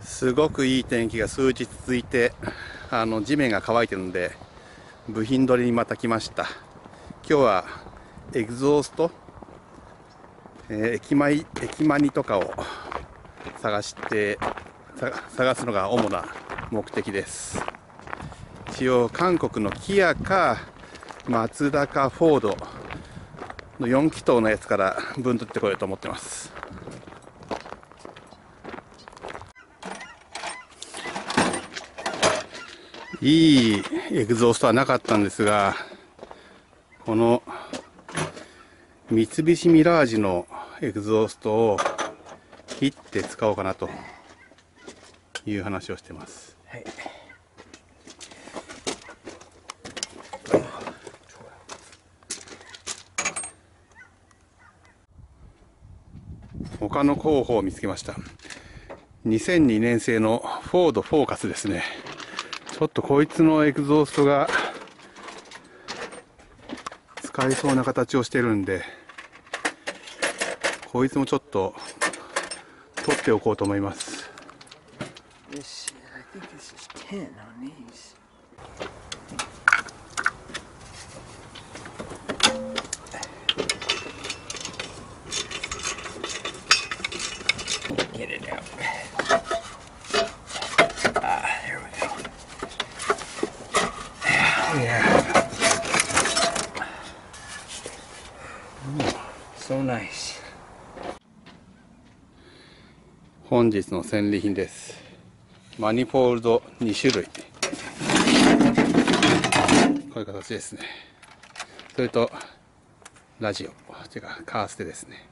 すごくいい天気が数日続いて、地面が乾いてるので部品取りにまた来ました。今日はエグゾースト、駅マニとかを探すのが主な目的です。一応韓国のキアかマツダかフォードの4気筒のやつから分取ってこようと思ってます。いいエグゾーストはなかったんですが、この三菱ミラージュのエグゾーストを切って使おうかなという話をしてます。 はい、 他の候補を見つけました。2002年製のフォードフォーカスですね。ちょっとこいつのエグゾーストが使えそうな形をしてるんで、こいつもちょっと取っておこうと思います。 Get it out. There we go. Yeah. So nice. 本日の戦利品です。マニフォールド2種類。こういう形ですね。それとラジオ、てかカーステですね。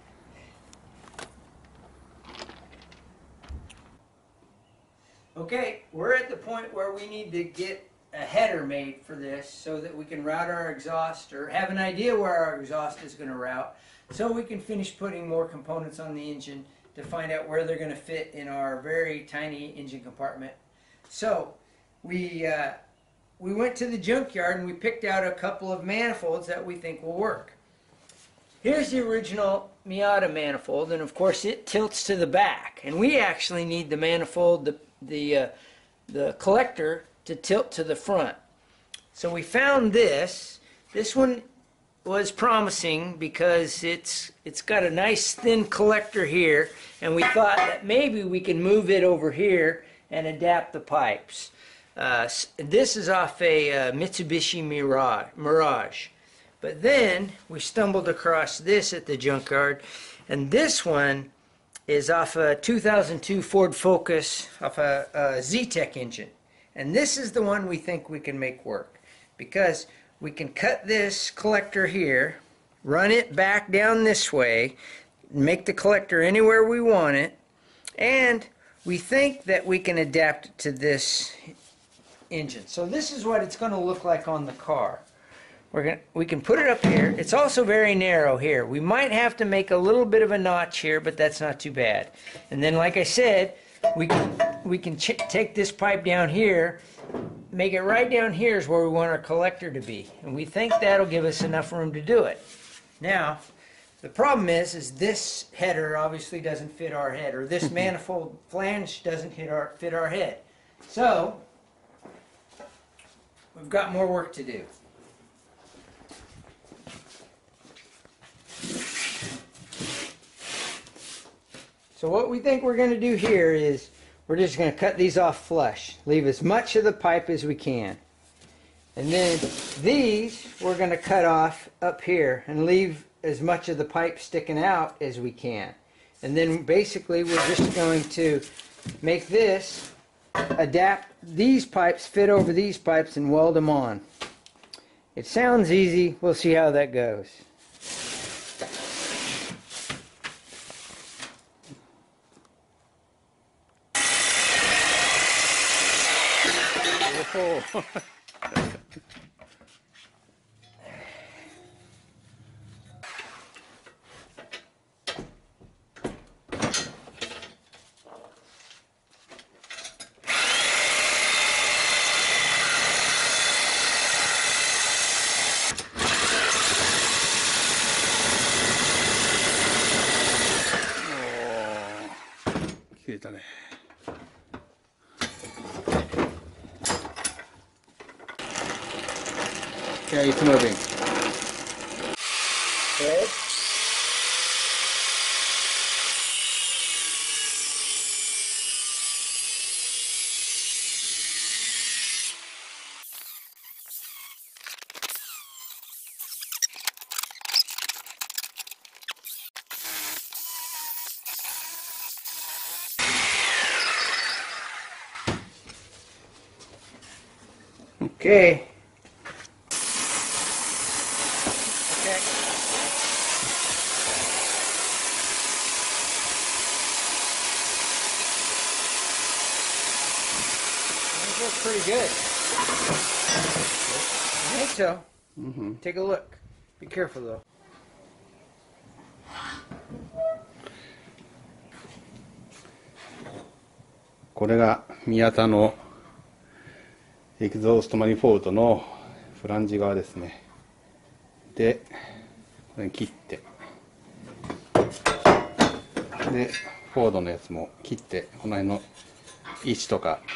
Okay, we're at the point where we need to get a header made for this so that we can route our exhaust or have an idea where our exhaust is going to route, so we can finish putting more components on the engine to find out where they're going to fit in our very tiny engine compartment. So we went to the junkyard and we picked out a couple of manifolds that we think will work. Here's the original Miata manifold, and of course it tilts to the back, and we actually need the manifold, the collector, to tilt to the front. So we found this. This one was promising because it's got a nice thin collector here, and we thought that maybe we can move it over here and adapt the pipes. This is off a Mitsubishi Mirage. But then we stumbled across this at the junkyard, and this one is off a 2002 Ford Focus, off a Z-Tech engine. And this is the one we think we can make work, because we can cut this collector here, run it back down this way, make the collector anywhere we want it, and we think that we can adapt it to this engine. So this is what it's going to look like on the car. We can put it up here. It's also very narrow here. We might have to make a little bit of a notch here, but that's not too bad. And then, like I said, we can take this pipe down here, make it right down here is where we want our collector to be. And we think that'll give us enough room to do it. Now, the problem is this header obviously doesn't fit our head, or this manifold flange doesn't fit our head. So, we've got more work to do. So what we think we're going to do here is we're just going to cut these off flush. Leave as much of the pipe as we can. And then these we're going to cut off up here and leave as much of the pipe sticking out as we can. And then basically we're just going to make this, adapt these pipes, fit over these pipes, and weld them on. It sounds easy. We'll see how that goes. Oh. Oh, 切れたね。 Yeah, it's moving. Good. Okay. Okay. These look pretty good. I think so. Take a look. Be careful though. これが宮田のエキゾーストマニフォルトのフランジ側ですね。で、これ切って、で、フォードのやつも切って、この辺の位置とか、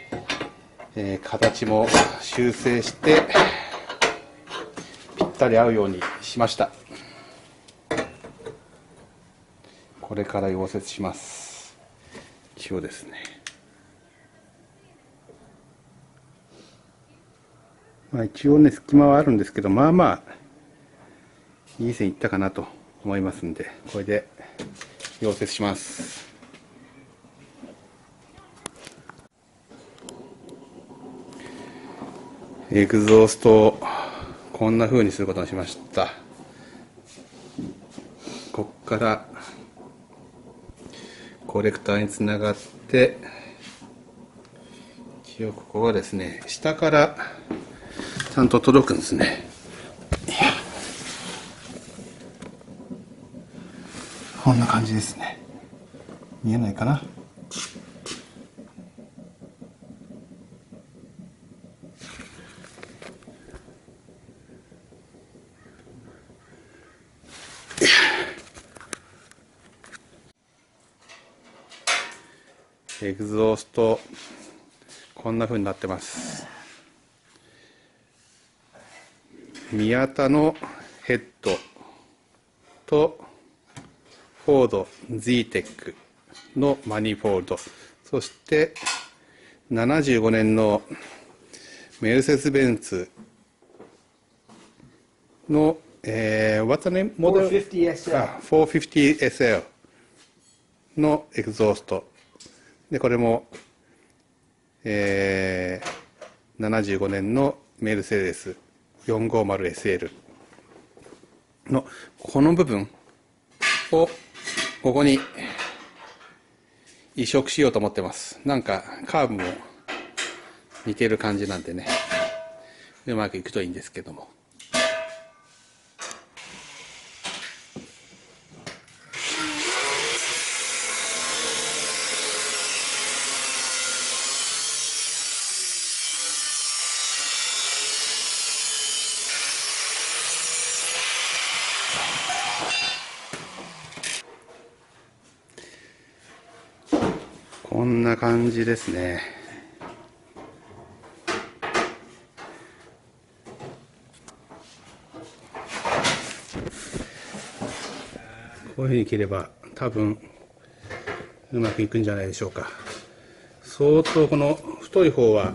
形も修正して、ぴったり合うようにしました。これから溶接します。一応ですね。まあ一応ね、隙間はあるんですけど、まあまあ、いい線いったかなと思いますんで、これで溶接します。エグゾーストをこんな風にすることにしました。こっからコレクターにつながって、一応ここはですね、下からちゃんと届くんですね。こんな感じですね。見えないかな。エグゾーストこんな風になってます。宮田のヘッドとフォード Z-TEC のマニフォールド、そして75年のメルセデス・ベンツの、What's the name? モデル 450SL 450SL のエグゾーストで、これも、75年のメルセデス 450SL のこの部分をここに移植しようと思ってます。なんかカーブも似てる感じなんでね、うまくいくといいんですけども。こんな感じですね。こういうふうに切れば多分うまくいくんじゃないでしょうか。相当この太い方は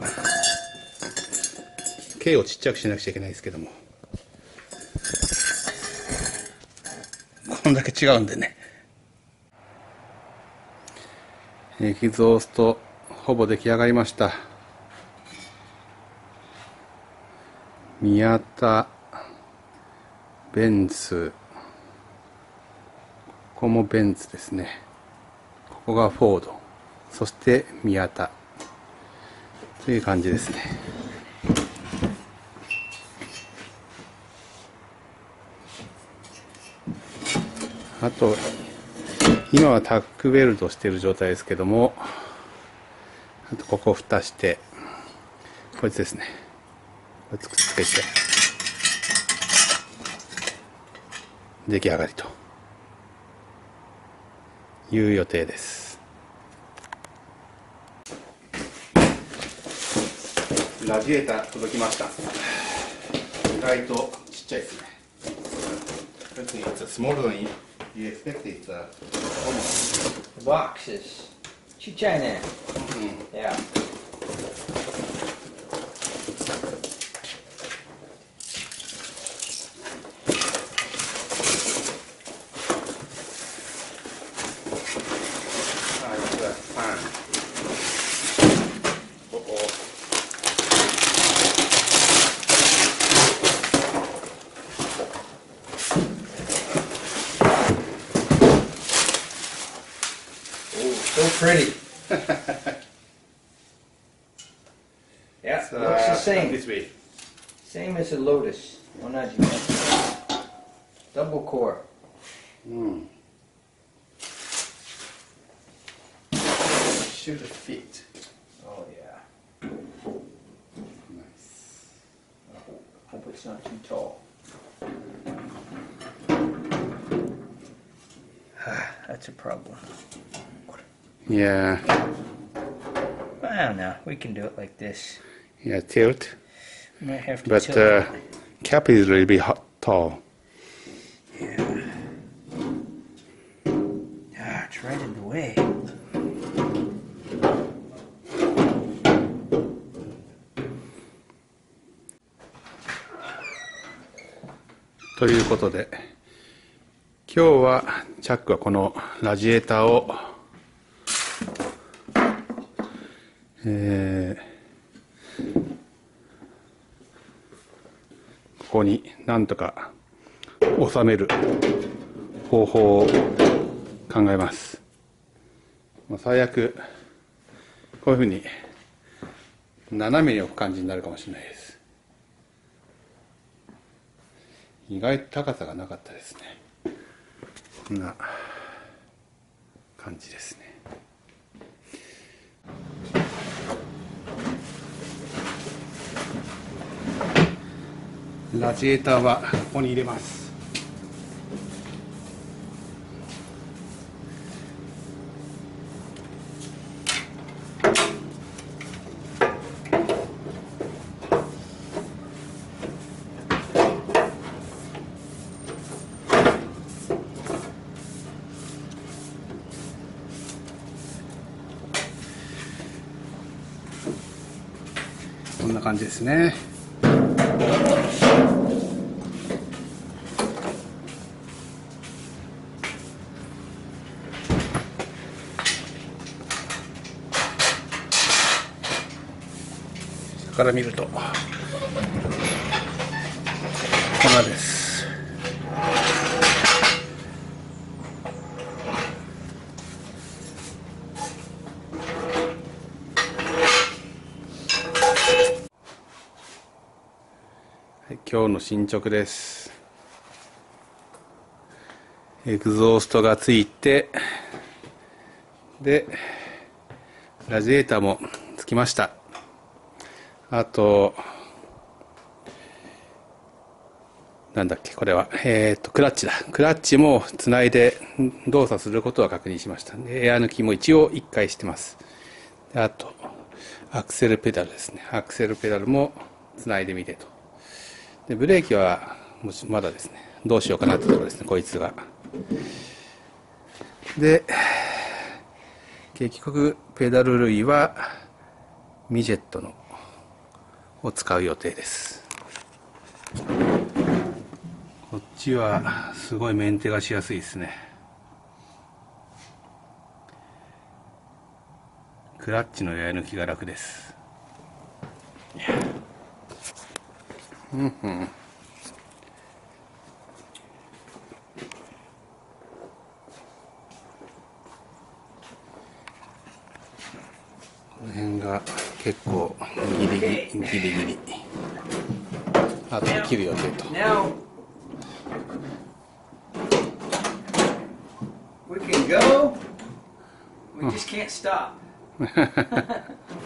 径をちっちゃくしなくちゃいけないですけども、こんだけ違うんでね。エキゾーストほぼ出来上がりました。宮田、ベンツ、ここもベンツですね。ここがフォード、そして宮田という感じですね。あと今はタックウェルドしている状態ですけども、あとここを蓋して、こいつですね、これくっつけて出来上がりという予定です。ラジエーター届きました。 外とちっちゃいですね。It's a smaller than you expect. It's almost. The box is ちっちゃいね。Yeah. So pretty. Yeah, So, looks the same. This way. Same as a Lotus. Onaji. Double core. Should fit. Oh yeah. Nice. Hope it's not too tall. That's a problem. Yeah. I don't know. We can do it like this. Yeah, tilt. We might have to But tilt it. cap is a little bit tall. Yeah. Ah, it's right in the way. ということで、今日はチャックはこのラジエーターを、ここになんとか収める方法を考えます。最悪こういうふうに斜めに置く感じになるかもしれないです。意外と高さがなかったですね。こんな感じですね。ラジエーターはここに入れます。こんな感じですね。下から見るとこんなです。今日の進捗です。エグゾーストがついて、でラジエーターもつきました。あとなんだっけ、これはクラッチだ。クラッチもつないで動作することは確認しました。エア抜きも一応1回してます。であとアクセルペダルですね。アクセルペダルもつないでみてと。でブレーキはまだですね。どうしようかなってところですね、こいつが。で結局ペダル類はミジェットのを使う予定です。こっちはすごいメンテがしやすいですね。クラッチのエア抜きが楽です。この辺が結構ギリギリ。あと切る予定と。 Now we can go. We just can't stop.